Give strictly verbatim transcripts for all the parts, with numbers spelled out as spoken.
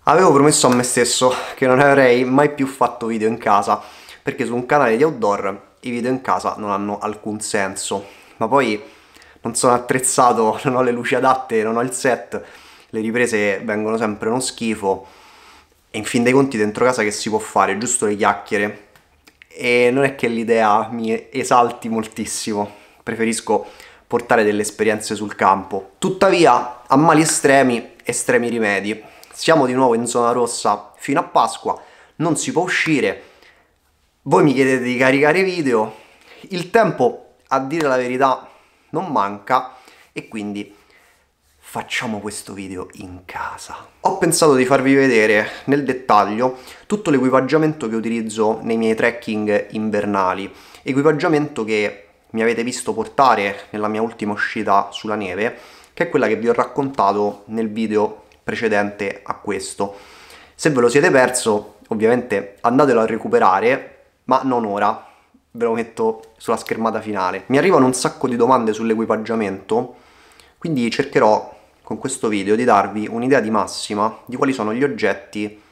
Avevo promesso a me stesso che non avrei mai più fatto video in casa, perché su un canale di outdoor i video in casa non hanno alcun senso. Ma poi non sono attrezzato, non ho le luci adatte, non ho il set, le riprese vengono sempre uno schifo e in fin dei conti dentro casa che si può fare? Giusto le chiacchiere. E non è che l'idea mi esalti moltissimo, preferisco portare delle esperienze sul campo. Tuttavia, a mali estremi, estremi rimedi. Siamo di nuovo in zona rossa fino a Pasqua, non si può uscire, voi mi chiedete di caricare video, il tempo, a dire la verità, non manca e quindi facciamo questo video in casa. Ho pensato di farvi vedere nel dettaglio tutto l'equipaggiamento che utilizzo nei miei trekking invernali, equipaggiamento che mi avete visto portare nella mia ultima uscita sulla neve, che è quella che vi ho raccontato nel video precedente a questo. Se ve lo siete perso, ovviamente andatelo a recuperare, ma non ora, ve lo metto sulla schermata finale. Mi arrivano un sacco di domande sull'equipaggiamento, quindi cercherò con questo video di darvi un'idea di massima di quali sono gli oggetti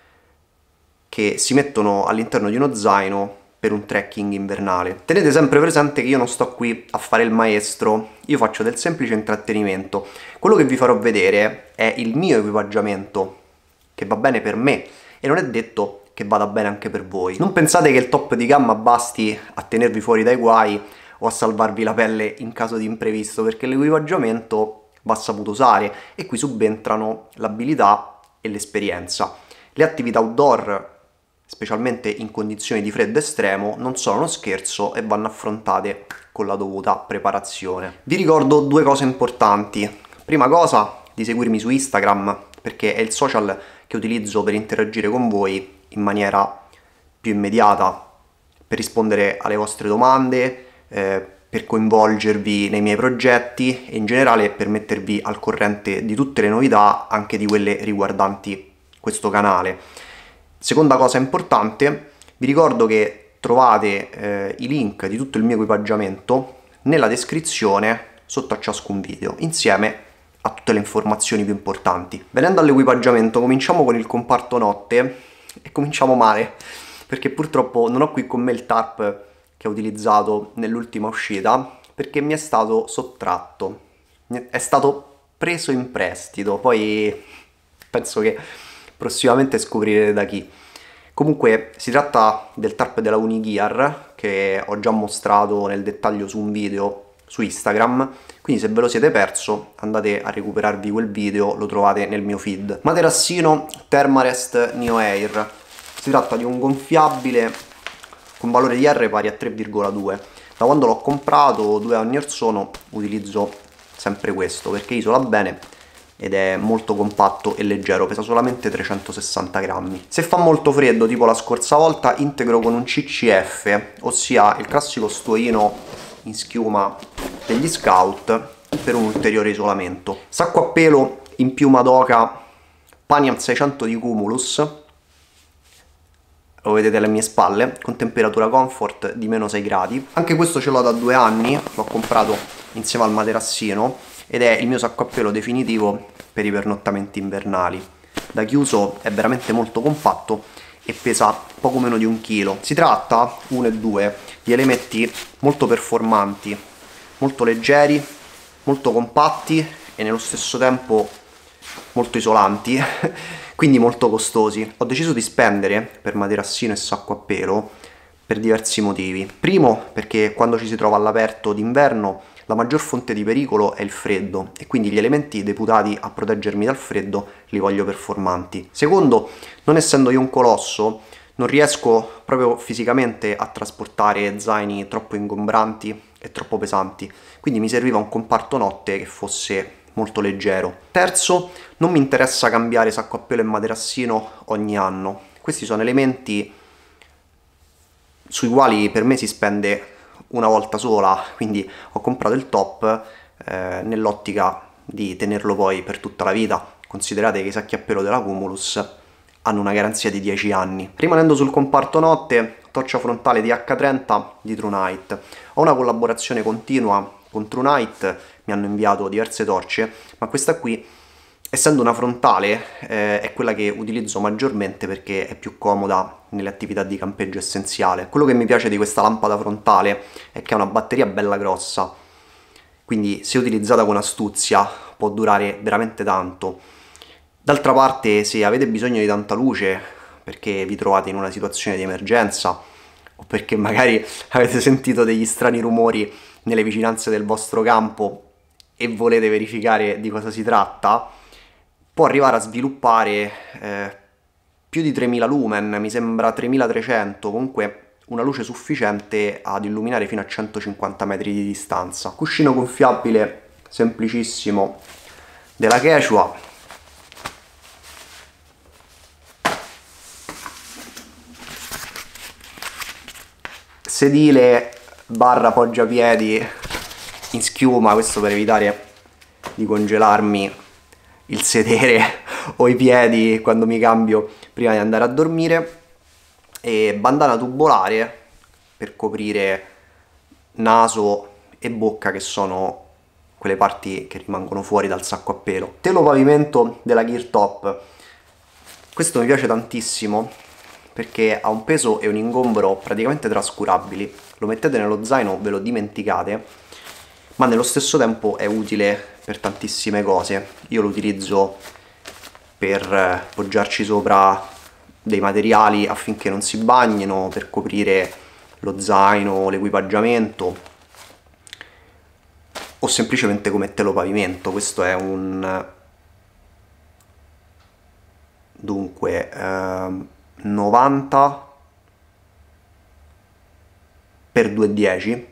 che si mettono all'interno di uno zaino per un trekking invernale. Tenete sempre presente che io non sto qui a fare il maestro, io faccio del semplice intrattenimento. Quello che vi farò vedere è il mio equipaggiamento, che va bene per me e non è detto che vada bene anche per voi. Non pensate che il top di gamma basti a tenervi fuori dai guai o a salvarvi la pelle in caso di imprevisto, perché l'equipaggiamento va saputo usare e qui subentrano l'abilità e l'esperienza. Le attività outdoor, specialmente in condizioni di freddo estremo, non sono uno scherzo e vanno affrontate con la dovuta preparazione. Vi ricordo due cose importanti. Prima cosa, di seguirmi su Instagram, perché è il social che utilizzo per interagire con voi in maniera più immediata, per rispondere alle vostre domande, eh, per coinvolgervi nei miei progetti e in generale per mettervi al corrente di tutte le novità, anche di quelle riguardanti questo canale. Seconda cosa importante, vi ricordo che trovate eh, i link di tutto il mio equipaggiamento nella descrizione sotto a ciascun video, insieme a tutte le informazioni più importanti. Venendo all'equipaggiamento, cominciamo con il comparto notte e cominciamo male, perché purtroppo non ho qui con me il tarp che ho utilizzato nell'ultima uscita, perché mi è stato sottratto, è stato preso in prestito, poi penso che prossimamente scoprirete da chi. Comunque si tratta del tarp della Unigear che ho già mostrato nel dettaglio su un video su Instagram, quindi se ve lo siete perso andate a recuperarvi quel video, lo trovate nel mio feed. Materassino Thermarest Neo Air, si tratta di un gonfiabile con valore di R pari a tre virgola due. Da quando l'ho comprato due anni or sono utilizzo sempre questo perché isola bene ed è molto compatto e leggero, pesa solamente trecentosessanta grammi. Se fa molto freddo, tipo la scorsa volta, integro con un C C F, ossia il classico stuoino in schiuma degli Scout, per un ulteriore isolamento. Sacco a pelo in piuma d'oca Paniam seicento di Cumulus, lo vedete alle mie spalle, con temperatura comfort di meno sei gradi. Anche questo ce l'ho da due anni, l'ho comprato insieme al materassino ed è il mio sacco a pelo definitivo per i pernottamenti invernali. Da chiuso è veramente molto compatto e pesa poco meno di un chilo. Si tratta, uno e due, di elementi molto performanti, molto leggeri, molto compatti e nello stesso tempo molto isolanti, quindi molto costosi. Ho deciso di spendere per materassino e sacco a pelo per diversi motivi. Primo, perché quando ci si trova all'aperto d'inverno la maggior fonte di pericolo è il freddo e quindi gli elementi deputati a proteggermi dal freddo li voglio performanti. Secondo, non essendo io un colosso, non riesco proprio fisicamente a trasportare zaini troppo ingombranti e troppo pesanti, quindi mi serviva un comparto notte che fosse molto leggero. Terzo, non mi interessa cambiare sacco a pelo e materassino ogni anno. Questi sono elementi sui quali per me si spende una volta sola, quindi ho comprato il top eh, nell'ottica di tenerlo poi per tutta la vita. Considerate che i sacchi a pelo della Cumulus hanno una garanzia di dieci anni. Rimanendo sul comparto notte, torcia frontale di H trenta di True Night. Ho una collaborazione continua con True Night, mi hanno inviato diverse torce, ma questa qui Essendo una frontale, eh, è quella che utilizzo maggiormente perché è più comoda nelle attività di campeggio essenziale. Quello che mi piace di questa lampada frontale è che ha una batteria bella grossa, quindi se utilizzata con astuzia può durare veramente tanto. D'altra parte, se avete bisogno di tanta luce perché vi trovate in una situazione di emergenza o perché magari avete sentito degli strani rumori nelle vicinanze del vostro campo e volete verificare di cosa si tratta, può arrivare a sviluppare eh, più di tremila lumen, mi sembra tremilatrecento, comunque una luce sufficiente ad illuminare fino a centocinquanta metri di distanza. Cuscino gonfiabile semplicissimo della Quechua. Sedile barra poggiapiedi in schiuma, questo per evitare di congelarmi il sedere o i piedi quando mi cambio prima di andare a dormire, e bandana tubolare per coprire naso e bocca, che sono quelle parti che rimangono fuori dal sacco a pelo. Telo pavimento della Gear Top, questo mi piace tantissimo perché ha un peso e un ingombro praticamente trascurabili, lo mettete nello zaino, ve lo dimenticate, ma nello stesso tempo è utile per tantissime cose. Io lo utilizzo per poggiarci sopra dei materiali affinché non si bagnino, per coprire lo zaino, l'equipaggiamento, o semplicemente come telo pavimento. Questo è un dunque ehm, novanta per duecentodieci,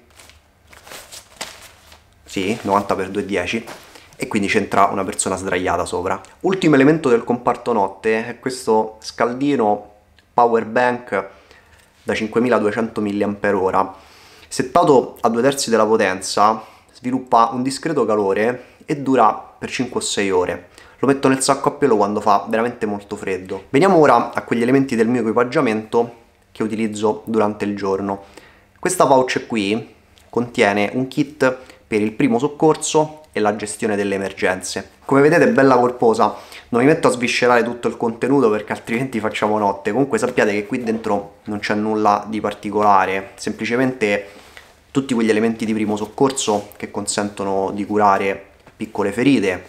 sì, novanta per duecentodieci, e quindi c'entra una persona sdraiata sopra. Ultimo elemento del comparto notte è questo scaldino power bank da cinquemiladuecento milliamperi ora. Settato a due terzi della potenza, sviluppa un discreto calore e dura per cinque o sei ore. Lo metto nel sacco a pelo quando fa veramente molto freddo. Veniamo ora a quegli elementi del mio equipaggiamento che utilizzo durante il giorno. Questa pouch qui contiene un kit per il primo soccorso e la gestione delle emergenze. Come vedete è bella corposa, non mi metto a sviscerare tutto il contenuto perché altrimenti facciamo notte. Comunque sappiate che qui dentro non c'è nulla di particolare, semplicemente tutti quegli elementi di primo soccorso che consentono di curare piccole ferite,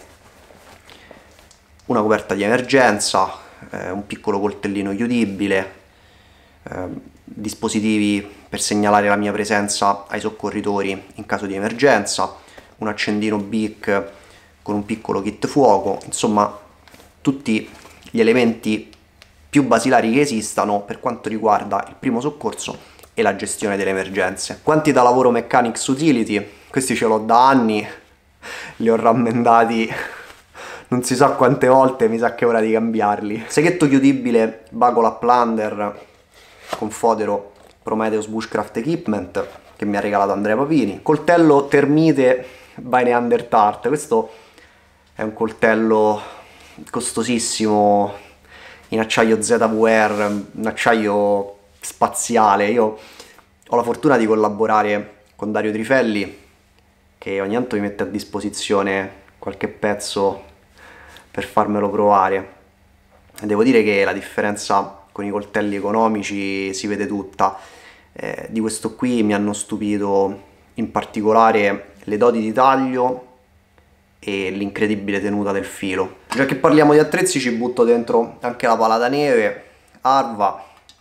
una coperta di emergenza, eh, un piccolo coltellino chiudibile, eh, dispositivi per segnalare la mia presenza ai soccorritori in caso di emergenza, un accendino Bic con un piccolo kit fuoco, insomma tutti gli elementi più basilari che esistano per quanto riguarda il primo soccorso e la gestione delle emergenze. Quanti da lavoro Mechanics Utility, questi ce l'ho da anni, li ho rammendati non si sa quante volte, mi sa che è ora di cambiarli. Seghetto chiudibile Bacola Plunder con fodero Prometheus Bushcraft Equipment che mi ha regalato Andrea Papini. Coltello Termite by Neanderthal, questo è un coltello costosissimo in acciaio Z V R, un acciaio spaziale. Io ho la fortuna di collaborare con Dario Trifelli che ogni tanto mi mette a disposizione qualche pezzo per farmelo provare. Devo dire che la differenza con i coltelli economici si vede tutta. Eh, di questo qui mi hanno stupito in particolare le doti di taglio e l'incredibile tenuta del filo. Già che parliamo di attrezzi ci butto dentro anche la pala da neve Arva,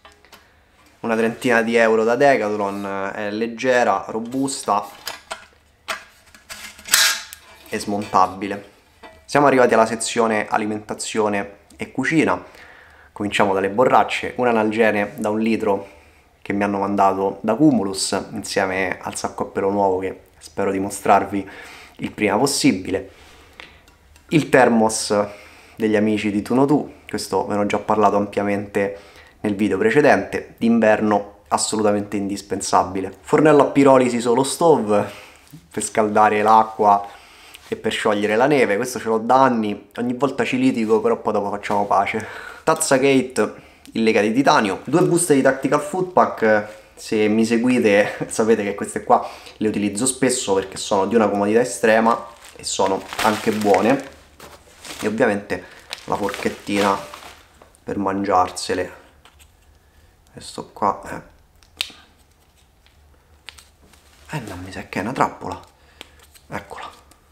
una trentina di euro da Decathlon, è leggera, robusta e smontabile. Siamo arrivati alla sezione alimentazione e cucina. Cominciamo dalle borracce, un analgene da un litro che mi hanno mandato da Cumulus insieme al sacco a pelo nuovo che spero di mostrarvi il prima possibile, il thermos degli amici di TunoTu, questo ve ne ho già parlato ampiamente nel video precedente, d'inverno assolutamente indispensabile, fornello a pirolisi solo stove per scaldare l'acqua e per sciogliere la neve, questo ce l'ho da anni, ogni volta ci litigo però poi dopo facciamo pace. Tazza Kate in lega di titanio, due buste di Tactical Food Pack, se mi seguite sapete che queste qua le utilizzo spesso perché sono di una comodità estrema e sono anche buone. e ovviamente la forchettina per mangiarsele. Questo qua è... eh non mi sa che è una trappola, eccola.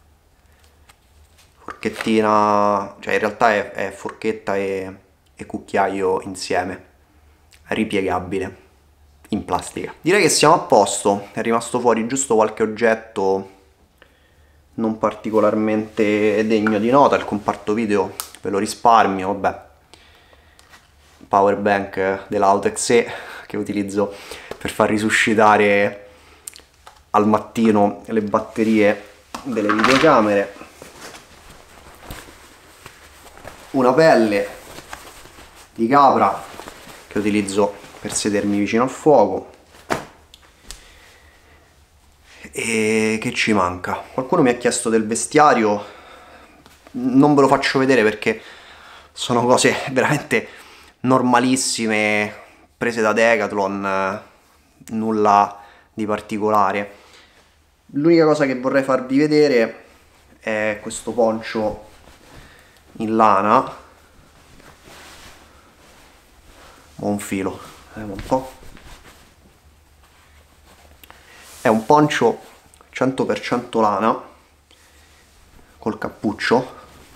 Forchettina, cioè in realtà è, è forchetta e, e cucchiaio insieme, ripiegabile in plastica. Direi che siamo a posto, è rimasto fuori giusto qualche oggetto non particolarmente degno di nota, il comparto video ve lo risparmio, vabbè, power bank dell'Autex che utilizzo per far risuscitare al mattino le batterie delle videocamere, una pelle di capra che utilizzo per sedermi vicino al fuoco. E che ci manca? Qualcuno mi ha chiesto del vestiario, non ve lo faccio vedere perché sono cose veramente normalissime, prese da Decathlon, nulla di particolare. L'unica cosa che vorrei farvi vedere è questo poncio in lana. Ho un filo, vediamo un po'. È un poncio cento per cento lana col cappuccio.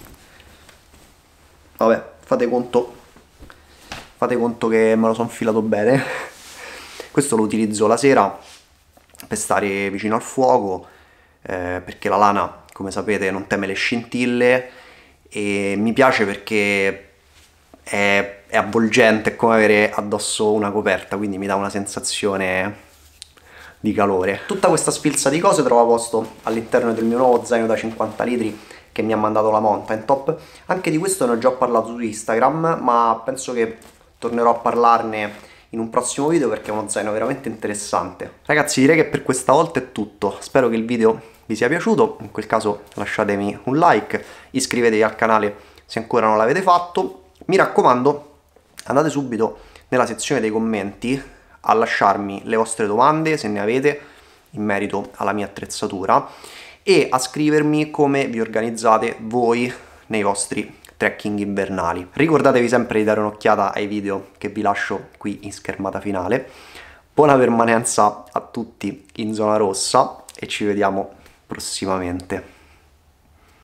Vabbè, fate conto fate conto che me lo sono filato bene. Questo lo utilizzo la sera per stare vicino al fuoco, eh, perché la lana, come sapete, non teme le scintille, e mi piace perché è, è avvolgente, è come avere addosso una coperta, quindi mi dà una sensazione di calore. Tutta questa sfilza di cose trova posto all'interno del mio nuovo zaino da cinquanta litri che mi ha mandato la Mountain Top. Anche di questo ne ho già parlato su Instagram, ma penso che tornerò a parlarne in un prossimo video perché è uno zaino veramente interessante. Ragazzi, direi che per questa volta è tutto. Spero che il video vi sia piaciuto, in quel caso lasciatemi un like, iscrivetevi al canale se ancora non l'avete fatto. Mi raccomando, andate subito nella sezione dei commenti a lasciarmi le vostre domande, se ne avete, in merito alla mia attrezzatura, e a scrivermi come vi organizzate voi nei vostri trekking invernali. Ricordatevi sempre di dare un'occhiata ai video che vi lascio qui in schermata finale. Buona permanenza a tutti in zona rossa e ci vediamo prossimamente.